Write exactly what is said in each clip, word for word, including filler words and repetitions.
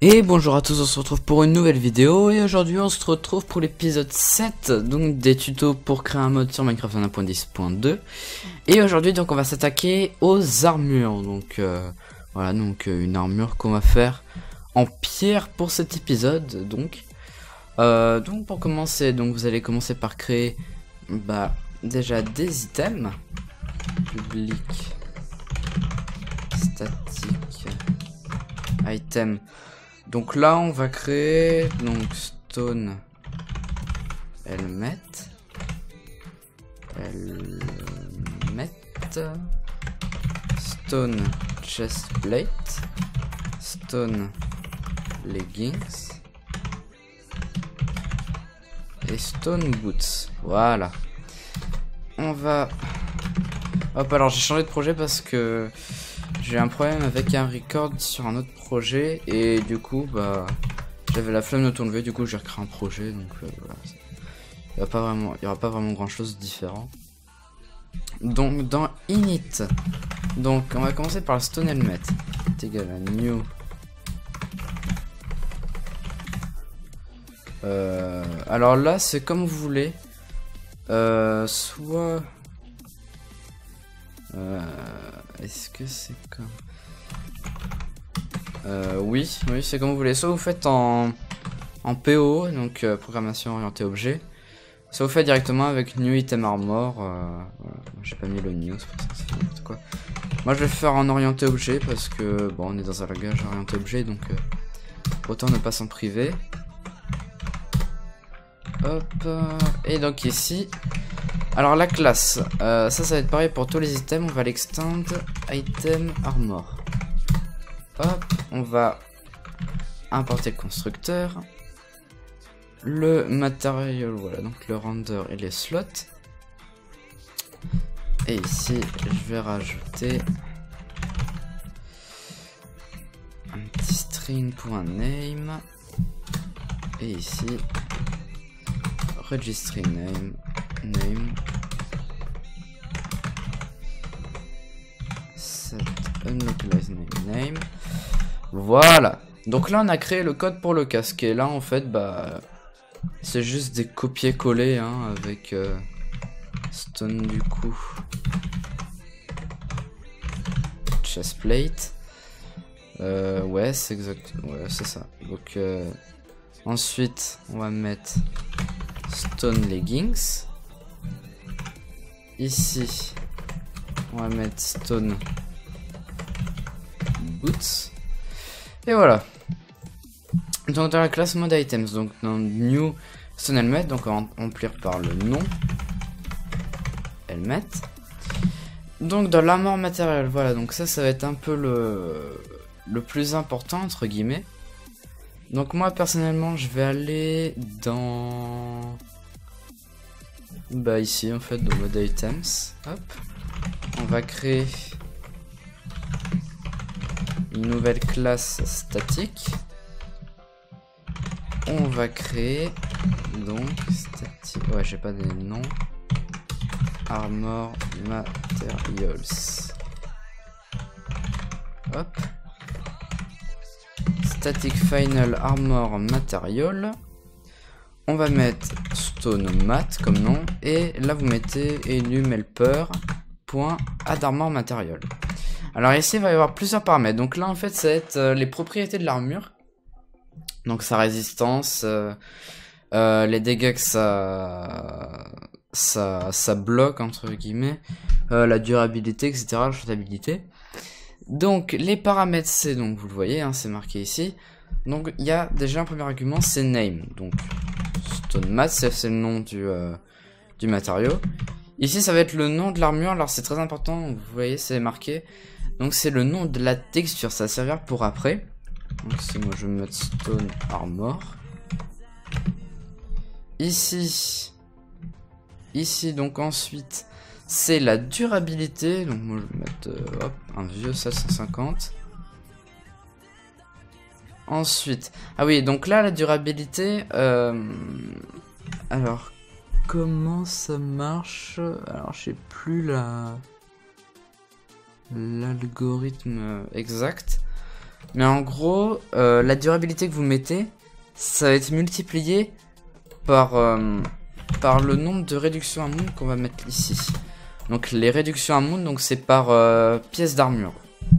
Et bonjour à tous, on se retrouve pour une nouvelle vidéo et aujourd'hui on se retrouve pour l'épisode sept, donc des tutos pour créer un mode sur Minecraft un point dix point deux. Et aujourd'hui donc on va s'attaquer aux armures, donc euh, voilà, donc euh, une armure qu'on va faire en pierre pour cet épisode. Donc euh, donc pour commencer, donc vous allez commencer par créer bah déjà des items public statique item. Donc là on va créer donc stone helmet helmet stone chestplate stone leggings et stone boots. Voilà, on va hop. Alors j'ai changé de projet parce que j'ai un problème avec un record sur un autre projet et du coup bah j'avais la flemme de tout enlever, du coup j'ai recréé un projet, donc euh, voilà. Il y a pas vraiment, il y aura pas vraiment grand chose de différent. Donc dans init, donc on va commencer par le stone helmet, c'est égal à new. Euh, alors là c'est comme vous voulez, euh, soit euh, est-ce que c'est comme euh, oui, oui, c'est comme vous voulez. Soit vous faites en, en P O, donc euh, programmation orientée objet. Soit vous faites directement avec new item armor. Euh, voilà. J'ai pas mis le new, c'est pour ça que c'est n'importe quoi. Moi je vais faire en orienté objet parce que bon, on est dans un langage orienté objet, donc euh, autant ne pas s'en priver. Hop, et donc ici. Alors la classe, euh, ça ça va être pareil pour tous les items, on va l'extend item armor. Hop, on va importer le constructeur, le matériel, voilà, donc le render et les slots. Et ici je vais rajouter un petit string.name et ici registry name name set unlocalized name name. Voilà, donc là on a créé le code pour le casque et là en fait bah c'est juste des copier-coller hein, avec euh, stone du coup chestplate. Euh, ouais c'est exact, ouais c'est ça. Donc euh, ensuite on va mettre stone leggings. Ici on va mettre stone boots. Et voilà. Donc dans la classe mode items, donc dans new stone helmet, donc on va remplir par le nom helmet. Donc dans l'armor matériel, voilà, donc ça ça va être un peu le le plus important entre guillemets. Donc moi personnellement je vais aller dans bah ici en fait dans mode items. Hop, on va créer une nouvelle classe statique. On va créer donc statique, ouais j'ai pas des noms, armor materials. Hop, static final armor material. On va mettre stone mat comme nom et là vous mettez enum helper point add armor material. Alors ici il va y avoir plusieurs paramètres, donc là en fait ça va être euh, les propriétés de l'armure, donc sa résistance, euh, euh, les dégâts que ça ça, ça bloque entre guillemets, euh, la durabilité etc, la shootabilité. Donc les paramètres c'est, donc vous le voyez hein, c'est marqué ici. Donc il y a déjà un premier argument, c'est name, donc stone mat c'est le nom du, euh, du matériau. Ici ça va être le nom de l'armure, alors c'est très important, vous voyez c'est marqué. Donc c'est le nom de la texture, ça va servir pour après. Donc si moi je vais mettre stone armor. Ici, ici donc ensuite c'est la durabilité, donc moi je vais mettre euh, hop, un vieux sept cent cinquante. Ensuite, ah oui, donc là la durabilité, euh, alors comment ça marche? Alors je sais plus la l'algorithme exact. Mais en gros, euh, la durabilité que vous mettez, ça va être multiplié par, euh, par le nombre de réductions à monde qu'on va mettre ici. Donc les réductions à monde, donc c'est par euh, pièce d'armure.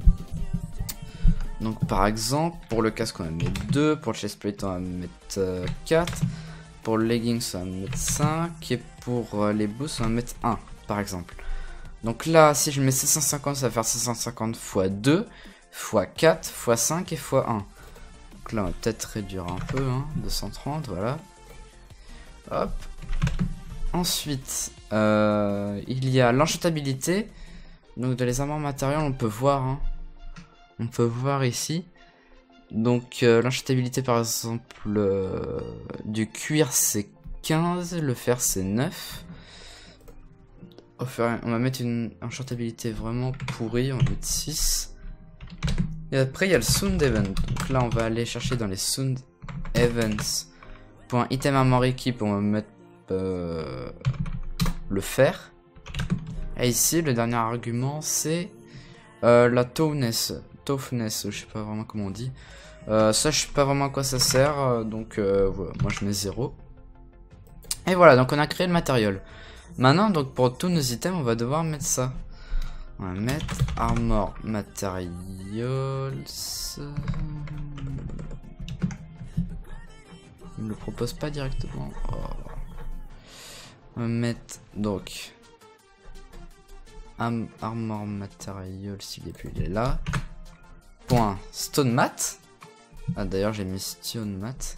Donc par exemple, pour le casque on va mettre deux, pour le chestplate on va mettre euh, quatre, pour le leggings on va mettre cinq, et pour euh, les boosts on va mettre un, par exemple. Donc là, si je mets sept cent cinquante, ça va faire sept cent cinquante fois deux, fois quatre, fois cinq et fois un. Donc là on va peut-être réduire un peu, hein, deux cent trente, voilà. Hop. Ensuite, euh, il y a l'enchantabilité. Donc de les armures matérielles, on peut voir, hein. On peut voir ici. Donc euh, l'enchantabilité par exemple euh, du cuir c'est quinze, le fer c'est neuf. On va mettre une enchantabilité vraiment pourrie, on va mettre six. Et après il y a le Sound Event. Donc là on va aller chercher dans les Sound Events. Pour un item armor équipe, on va mettre euh, le fer. Et ici le dernier argument c'est euh, la toughness. Toughness, je sais pas vraiment comment on dit. Euh, ça, je sais pas vraiment à quoi ça sert. Euh, donc, euh, voilà, moi je mets zéro. Et voilà, donc on a créé le matériel. Maintenant, donc pour tous nos items, on va devoir mettre ça. On va mettre Armor Materials. Il me le propose pas directement. Oh. On va mettre donc Armor Materials, s'il est plus, il est là. Point Stone Mat. Ah d'ailleurs j'ai mis Stone Mat.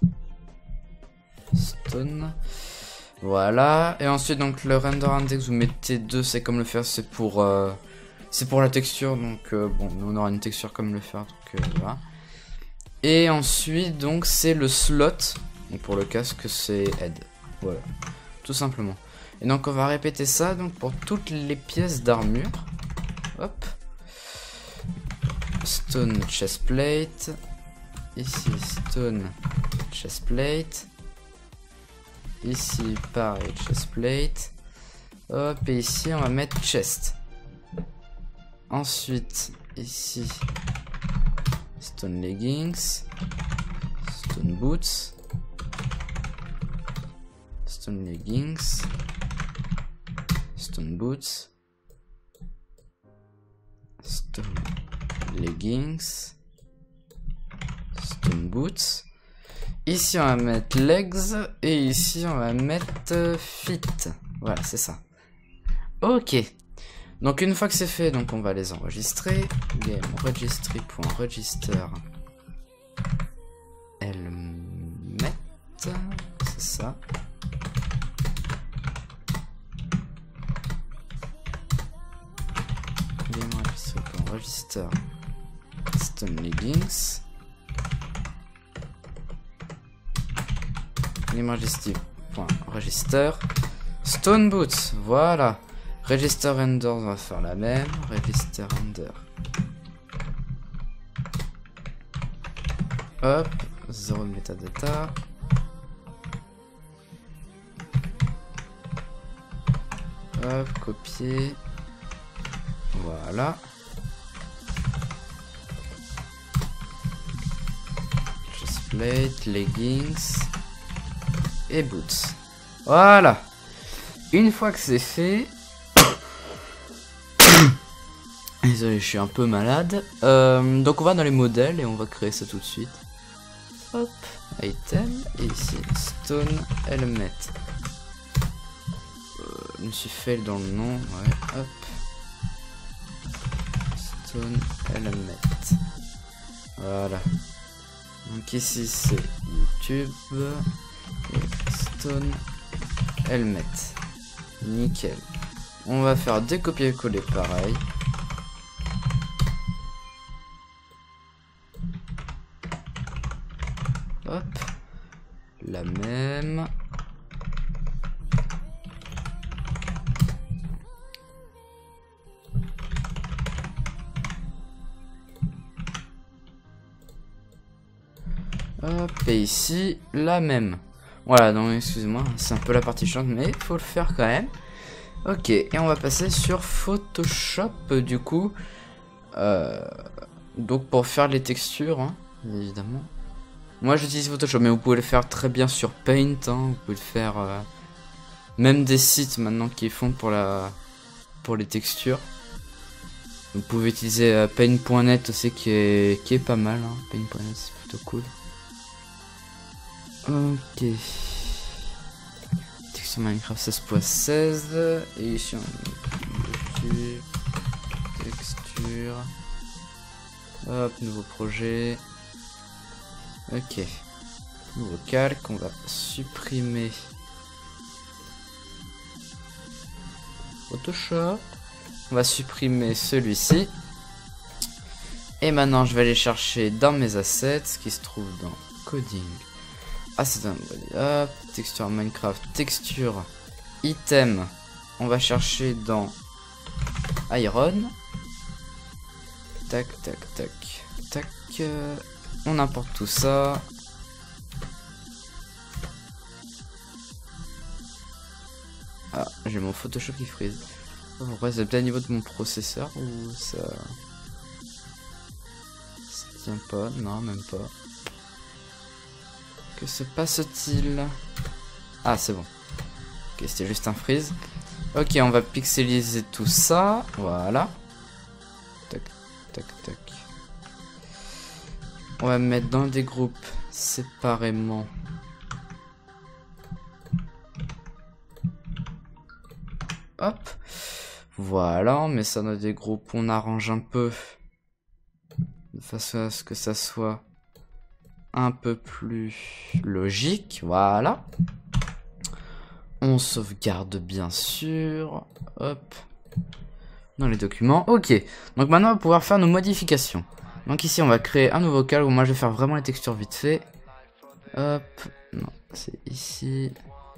Stone. Voilà. Et ensuite donc le render index vous mettez deux, c'est comme le fer, c'est pour euh, c'est pour la texture. Donc euh, bon, nous on aura une texture comme le fer. Donc euh, voilà. Et ensuite donc c'est le slot. Et pour le casque c'est head. Voilà. Tout simplement. Et donc on va répéter ça donc pour toutes les pièces d'armure. Hop. Stone chestplate. Ici stone chestplate. Ici pareil chestplate. Hop, et ici on va mettre chest. Ensuite ici stone leggings, stone boots, stone leggings, stone boots, stone leggings, stone boots. Ici on va mettre legs et ici on va mettre fit. Voilà, c'est ça. Ok. Donc une fois que c'est fait, donc on va les enregistrer. Game registry.register element, c'est ça. Game registry.register stone leggings. Register stone boots, voilà. Register render, on va faire la même. Register render. Hop, zéro de metadata. Hop, copier. Voilà. Chestplate, leggings. Et boots. Voilà. Une fois que c'est fait. Désolé, je suis un peu malade. Euh, donc on va dans les modèles et on va créer ça tout de suite. Hop, item. Et ici, stone element. Euh, je me suis fait dans le nom. Ouais, hop. Stone element. Voilà. Donc ici c'est YouTube. Et stone element. Nickel. On va faire des copier-coller pareil. Hop. La même. Hop, et ici, la même. Voilà, donc excusez-moi, c'est un peu la partie chiante, mais il faut le faire quand même. Ok, et on va passer sur Photoshop, du coup. Euh, Donc pour faire les textures, hein, évidemment. Moi j'utilise Photoshop, mais vous pouvez le faire très bien sur Paint. Hein, vous pouvez le faire... Euh, même des sites maintenant qui font pour, la, pour les textures. Vous pouvez utiliser euh, paint point net aussi qui est, qui est pas mal. Hein. paint point net c'est plutôt cool. Ok. Texture Minecraft seize point seize. Et ici on est dessus. Texture. Hop, nouveau projet. Ok. Nouveau calque, on va supprimer Photoshop. On va supprimer celui-ci. Et maintenant, je vais aller chercher dans mes assets, qui se trouve dans Coding. Asset and Body. Hop, texture Minecraft, texture, item. On va chercher dans Iron. Tac, tac, tac, tac. Euh, on importe tout ça. Ah, j'ai mon Photoshop qui freeze. Pourquoi c'est peut-être au niveau de mon processeur ou ça... ça tient pas? Non, même pas. Que se passe-t-il? Ah, c'est bon. Ok, c'était juste un freeze. Ok, on va pixeliser tout ça. Voilà. Tac, tac, tac. On va mettre dans des groupes séparément. Hop. Voilà, on met ça dans des groupes, on arrange un peu. De façon à ce que ça soit un peu plus logique. Voilà. On sauvegarde bien sûr. Hop. Dans les documents. Ok. Donc maintenant on va pouvoir faire nos modifications. Donc ici on va créer un nouveau calque où moi je vais faire vraiment les textures vite fait. Hop. Non, c'est ici.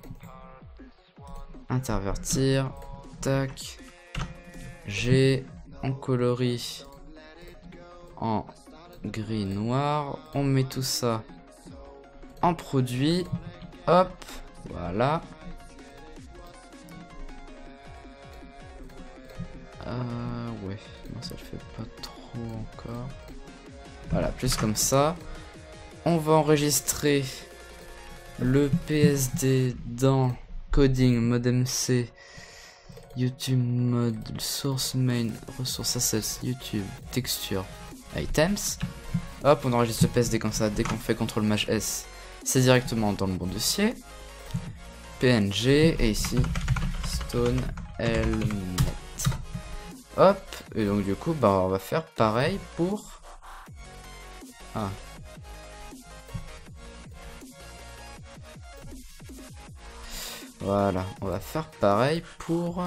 Intervertir. Tac. G. On colorie en gris noir. On met tout ça en produit. Hop. Voilà. Euh, ouais. Non, ça le fait pas trop encore. Voilà, plus comme ça. On va enregistrer le P S D dans Coding, Modem C, YouTube Mode, Source Main, Ressources Assets, YouTube, Texture, Items. Hop, on enregistre le P S D comme ça. Dès qu'on fait contrôle Maj S, c'est directement dans le bon dossier. P N G, et ici, Stone Helmet. Hop, et donc du coup, bah, on va faire pareil pour... Ah. Voilà, on va faire pareil pour...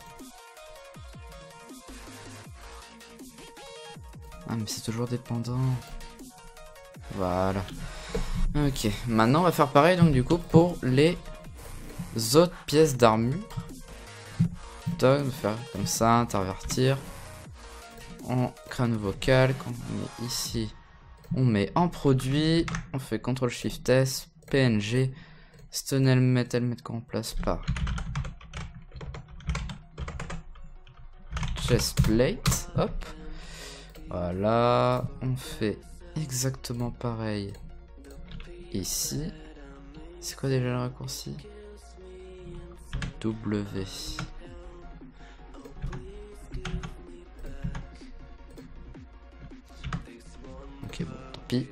Ah, mais c'est toujours dépendant. Voilà. Ok, maintenant on va faire pareil donc du coup pour les autres pièces d'armure. Donc, on va faire comme ça, intervertir. On crée un nouveau calque, on met ici, on met en produit, on fait contrôle shift S, P N G, Stone Helmet, Helmet qu'on remplace par chest plate, hop. Voilà, on fait exactement pareil ici. C'est quoi déjà le raccourci? W. Ok, bon, tant pis.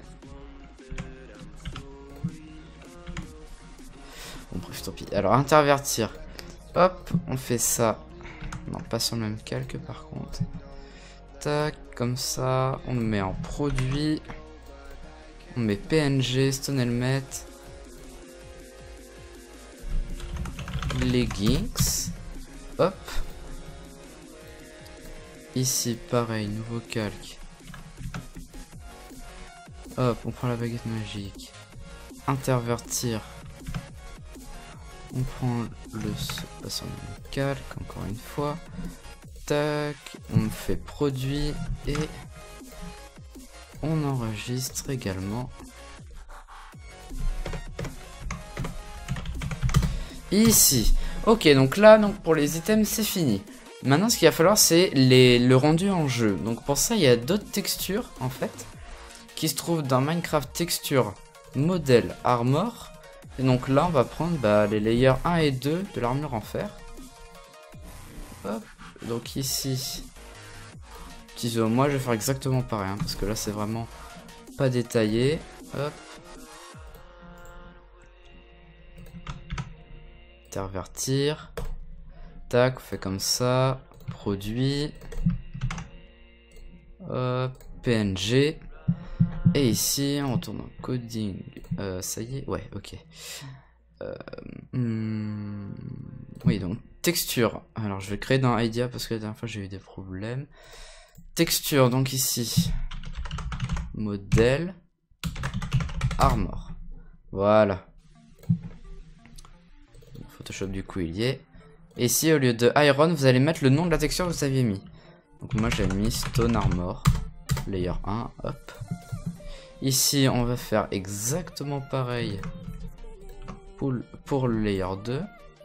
Bon, bref, tant pis. Alors, intervertir. Hop, on fait ça. Non, pas sur le même calque par contre. Tac, comme ça. On le met en produit. On met P N G, Stone Helmet. Leggings. Hop. Ici, pareil, nouveau calque. Hop, on prend la baguette magique. Intervertir. On prend le passant de calque, encore une fois. Tac, on fait produit et on enregistre également. Ici. Ok, donc là, donc pour les items, c'est fini. Maintenant, ce qu'il va falloir, c'est les... le rendu en jeu. Donc pour ça, il y a d'autres textures, en fait, qui se trouvent dans Minecraft Texture Model Armor. Et donc là, on va prendre bah, les layers un et deux de l'armure en fer. Hop. Donc ici, petit zoom. Moi, je vais faire exactement pareil, hein, parce que là, c'est vraiment pas détaillé. Hop. Intervertir. Tac, on fait comme ça. Produit. Hop, P N G. Et ici, on retourne en coding. Euh, ça y est, ouais, ok. Euh, hmm, oui, donc texture. Alors, je vais créer dans Idea parce que la dernière fois j'ai eu des problèmes. Texture, donc ici, modèle, armor. Voilà. Photoshop, du coup, il y est. Et ici, au lieu de iron, vous allez mettre le nom de la texture que vous aviez mis. Donc, moi, j'ai mis stone armor, layer un, hop. Ici, on va faire exactement pareil pour, pour le layer deux.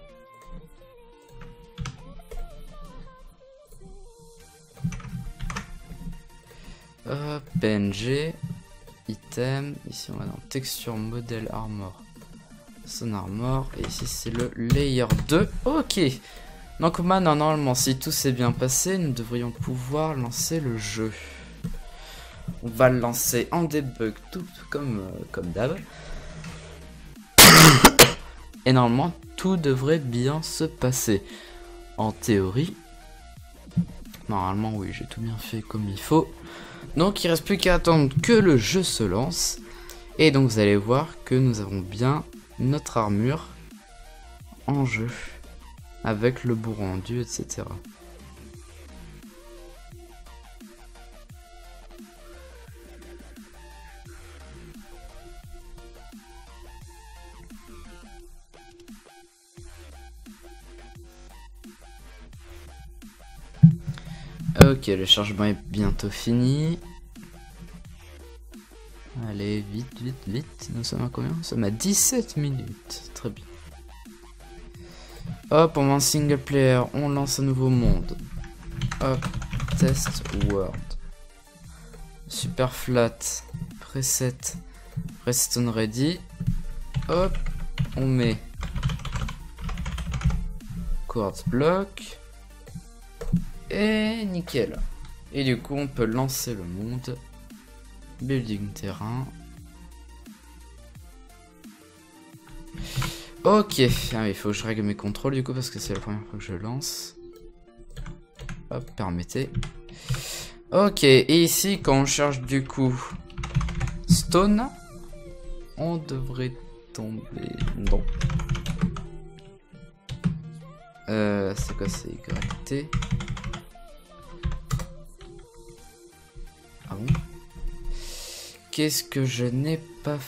Hop, P N G, item. Ici, on va dans texture modèle armor, son armor. Et ici, c'est le layer deux. Ok. Donc maintenant, normalement, si tout s'est bien passé, nous devrions pouvoir lancer le jeu. On va le lancer en debug tout comme, euh, comme d'hab. Et normalement, tout devrait bien se passer. En théorie. Normalement, oui, j'ai tout bien fait comme il faut. Donc, il reste plus qu'à attendre que le jeu se lance. Et donc, vous allez voir que nous avons bien notre armure en jeu. Avec le beau rendu, et cetera. Ok, le chargement est bientôt fini. Allez, vite, vite, vite. Nous sommes à combien? Nous sommes à dix-sept minutes. Très bien. Hop, on va en single player. On lance un nouveau monde. Hop, test world. Super flat. Preset. Redstone ready. Hop, on met quartz block. Et nickel. Et du coup, on peut lancer le monde. Building terrain. Ok. Ah, il faut que je règle mes contrôles du coup parce que c'est la première fois que je lance. Hop, permettez. Ok. Et ici, quand on cherche du coup stone, on devrait tomber. Non. Euh, c'est quoi? C'est Y T. Ah bon? Qu'est-ce que je n'ai pas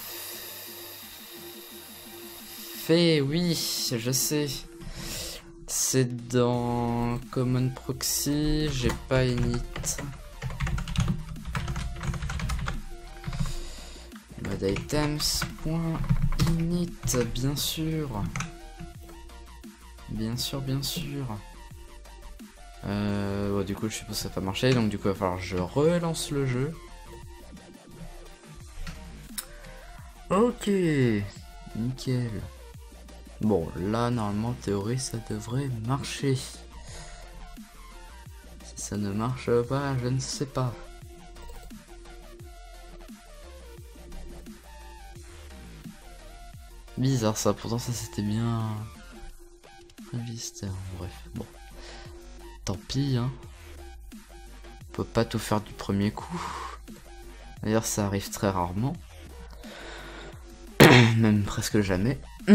fait? Oui, je sais. C'est dans Common Proxy. J'ai pas init. Mode items. Init, bien sûr. Bien sûr, bien sûr. Euh, bon, du coup, je suppose que ça va pas marcher. Donc, du coup, il va falloir que je relance le jeu. Ok. Nickel. Bon, là, normalement, en théorie, ça devrait marcher. Si ça ne marche pas, je ne sais pas. Bizarre ça, pourtant ça c'était bien prévu. Bref, bon. Tant pis, hein. On peut pas tout faire du premier coup. D'ailleurs, ça arrive très rarement. Même presque jamais.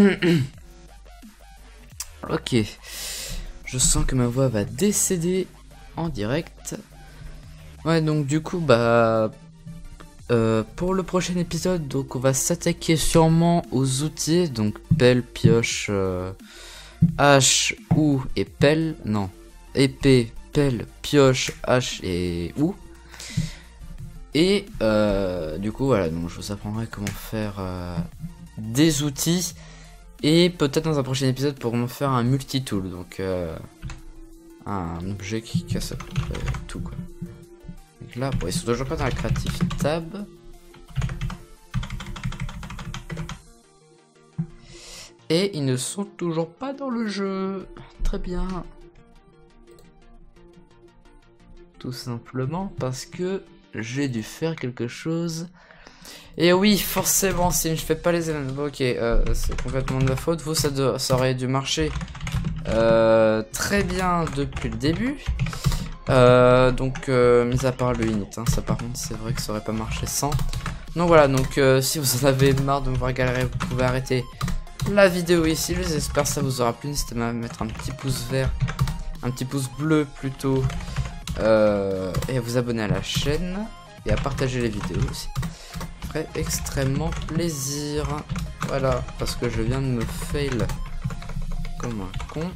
Ok. Je sens que ma voix va décéder en direct. Ouais, donc du coup, bah... Euh, pour le prochain épisode, donc on va s'attaquer sûrement aux outils. Donc pelle, pioche, euh, hache, ou et pelle. Non. Épée, pelle, pioche, hache et ou. Et euh, du coup, voilà. Donc je vous apprendrai comment faire euh, des outils. Et peut-être dans un prochain épisode pour me faire un multi-tool. Donc euh, un objet qui casse à peu près tout quoi. Donc là, bon, ils sont toujours pas dans la creative tab. Et ils ne sont toujours pas dans le jeu. Très bien. Tout simplement parce que j'ai dû faire quelque chose. Et oui, forcément, si je fais pas les éléments, ok, euh, c'est complètement de la faute. Vous, ça, de, ça aurait dû marcher euh, très bien depuis le début. Euh, donc, euh, mis à part le init, hein, ça par contre, c'est vrai que ça aurait pas marché sans. Donc voilà, donc euh, si vous en avez marre de me voir galérer, vous pouvez arrêter la vidéo ici. J'espère que ça vous aura plu. N'hésitez pas à mettre un petit pouce vert, un petit pouce bleu plutôt, euh, et à vous abonner à la chaîne et à partager les vidéos aussi. Ça ferait extrêmement plaisir. Voilà, parce que je viens de me fail comme un con.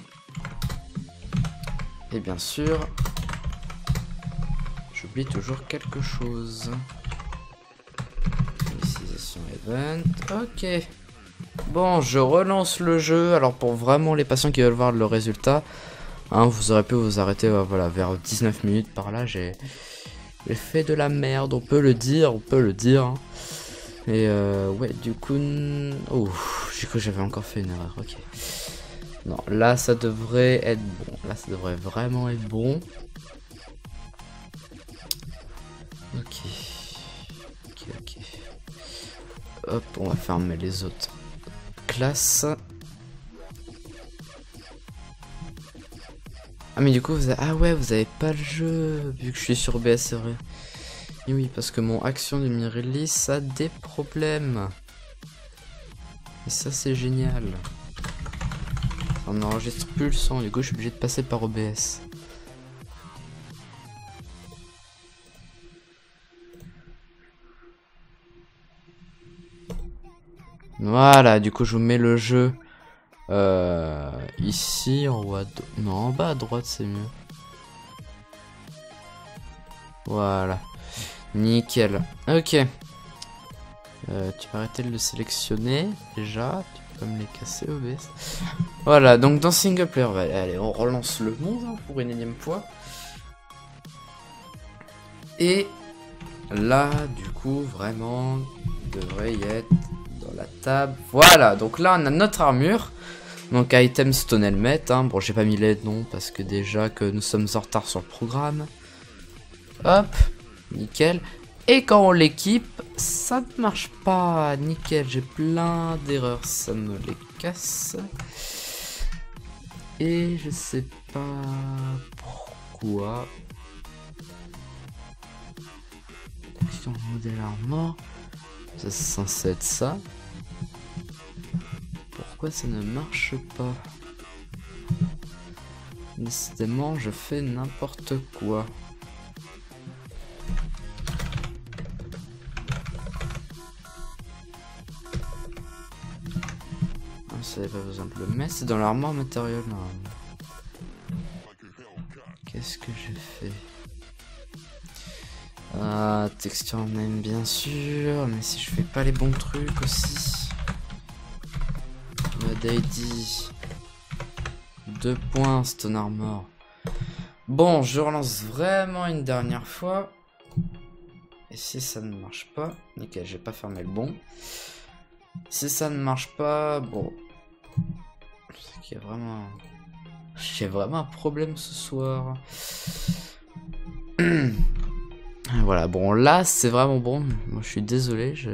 Et bien sûr, j'oublie toujours quelque chose. Initialisation event. Ok. Bon, je relance le jeu. Alors pour vraiment les patients qui veulent voir le résultat, hein, vous aurez pu vous arrêter euh, voilà, vers dix-neuf minutes par là. J'ai fait de la merde, on peut le dire, on peut le dire. Hein. Et euh, ouais, du coup... Oh, j'ai cru que j'avais encore fait une erreur, ok. Non, là ça devrait être bon. Là ça devrait vraiment être bon. Ok. Ok, ok. Hop, on va fermer les autres classes. Ah mais du coup vous avez... Ah ouais, vous avez pas le jeu vu que je suis sur O B S, c'est vrai. Et oui, parce que mon action de mi-release a des problèmes. Et ça c'est génial. On n'enregistre plus le son, du coup je suis obligé de passer par O B S. Voilà, du coup je vous mets le jeu euh, ici en haut à droite. Non, en bas à droite c'est mieux. Voilà. Nickel. Ok. Euh, tu vas arrêter de le sélectionner déjà. Tu peux me les casser O B S. Voilà, donc dans single player, bah, allez, on relance le monde hein, pour une énième fois. Et là, du coup, vraiment, il devrait y être dans la table. Voilà, donc là, on a notre armure. Donc, item stone helmet. Hein. Bon, j'ai pas mis les noms parce que déjà que nous sommes en retard sur le programme. Hop, nickel. Et quand on l'équipe, ça ne marche pas. Nickel, j'ai plein d'erreurs, ça me les casse. Et je sais pas pourquoi. Action modèle armor. Ça c'est censé être ça. Pourquoi ça ne marche pas? Décidément, je fais n'importe quoi. Ça n'avait pas besoin de le mettre, c'est dans l'armoire matériel. Qu'est-ce que j'ai fait? Ah, texture name bien sûr, mais si je fais pas les bons trucs aussi. Mode I D. Deux points, stone armor. Bon, je relance vraiment une dernière fois. Et si ça ne marche pas, nickel, j'ai pas fermé le bon. Si ça ne marche pas, bon. C'est qu'il y a vraiment... J'ai vraiment un problème ce soir. Voilà, bon là c'est vraiment bon. Moi je suis désolé. Je...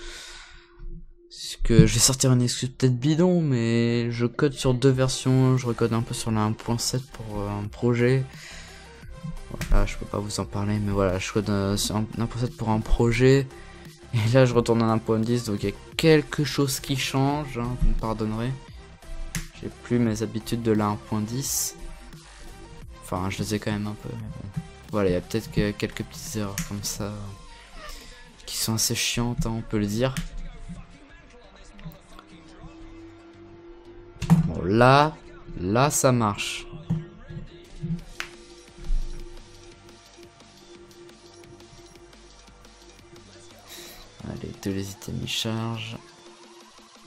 que je vais sortir une excuse peut-être bidon, mais je code sur deux versions. Je recode un peu sur la un point sept pour un projet. Voilà, je peux pas vous en parler, mais voilà, je code euh, sur un un point sept pour un projet. Et là je retourne à un point dix, donc il y a quelque chose qui change, hein, vous me pardonnerez. J'ai plus mes habitudes de la un point dix. Enfin, je les ai quand même un peu, mais bon. Voilà, il y a peut-être que quelques petites erreurs comme ça qui sont assez chiantes, hein, on peut le dire. Bon, là, là ça marche. Allez, tous les items y chargent.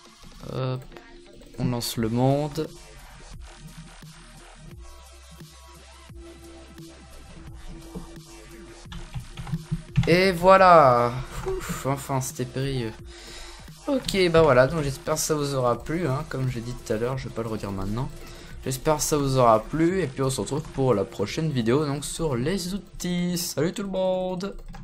Hop, on lance le monde. Et voilà. Ouf, enfin, c'était périlleux. Ok, bah voilà, donc j'espère que ça vous aura plu, hein, comme j'ai dit tout à l'heure, je vais pas le redire maintenant. J'espère que ça vous aura plu, et puis on se retrouve pour la prochaine vidéo, donc sur les outils. Salut tout le monde!